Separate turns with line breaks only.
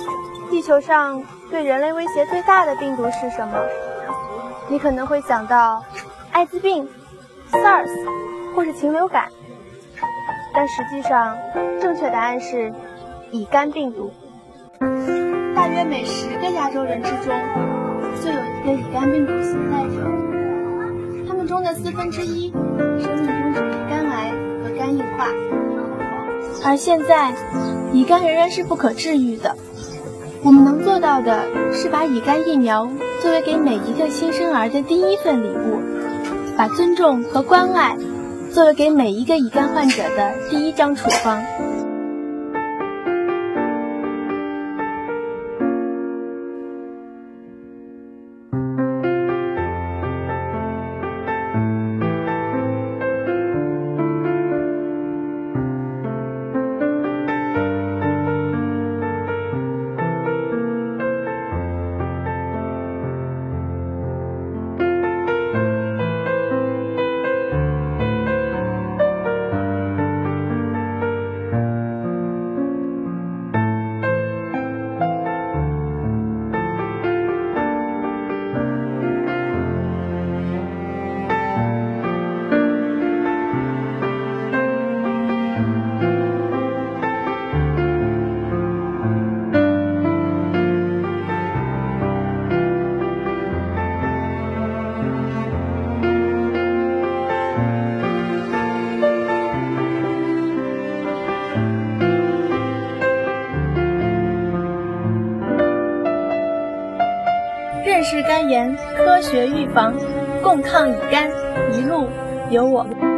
地球上对人类威胁最大的病毒是什么？你可能会想到艾滋病、SARS 或是禽流感，但实际上正确答案是乙肝病毒。大约每10个亚洲人之中就有一个乙肝病毒携带者，他们中的1/4生命中只有肝癌和肝硬化。而现在，乙肝仍然是不可治愈的。我们能做到的是把乙肝疫苗作为给每一个新生儿的第一份礼物，把尊重和关爱作为给每一个乙肝患者的第一张处方。认识肝炎，科学预防，共抗乙肝，一路有我们。